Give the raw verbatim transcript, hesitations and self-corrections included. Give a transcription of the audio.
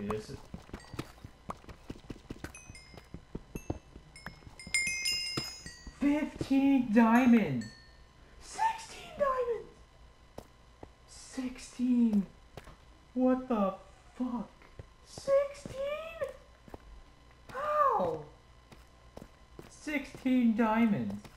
Okay, this is... Fifteen diamonds! Sixteen diamonds! Sixteen! What the fuck? Sixteen? How? Sixteen diamonds.